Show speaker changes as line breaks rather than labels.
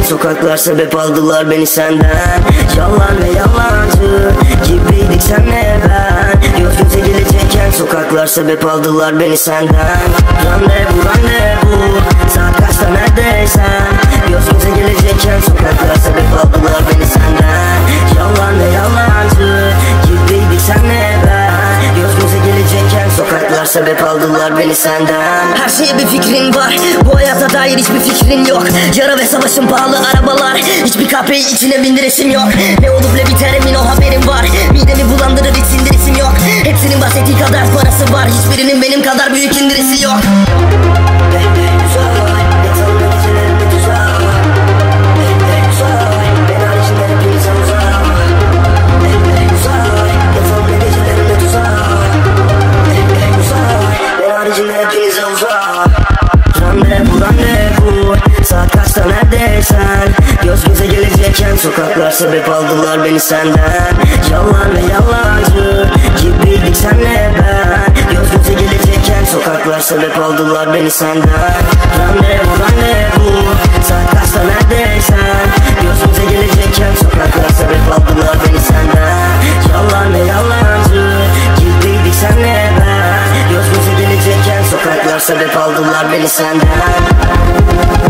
sokaklar sebep aldılar beni senden. Yalan ve yalancı gibiydik senle ben. Göz göze gelecekken sokaklar sebep aldılar beni senden. Randevu randevu, saat kaçta neredeysen. Göz göze gelecekken sokaklar sebep aldılar beni senden. Yalan ve yalancı gibiydik senle ben. Göz göze gelecekken sokaklar sebep aldılar beni senden.
Her şeye bir fikrin var, bu hayata dair hiçbir fikrin yok. Yara ve savaşın pahalı arabalar, hiçbir kahveyi içine bindiresim yok. Ne olup ne biter emin ol haberim var. Midemi bulandırır hiç sindiresim yok. Hepsinin bahsettiği kadar parası var, hiçbirinin benim kadar büyük indirisi yok.
Randevu randevu, saat kaçta neredeysen. Göz göze gelecekken sokaklar sebep aldılar beni senden. Yalan ve yalancı gibiydik senle ben. Göz göze gelecekken sokaklar sebep aldılar beni senden. Randevu randevu, saat kaçta neredeysen. Göz göze gelecekken sokaklar sebep aldılar beni senden. Yalan ve yalancı gibiydik senle ben. Göz göze gelecekken sokaklar sebep aldılar beni senden.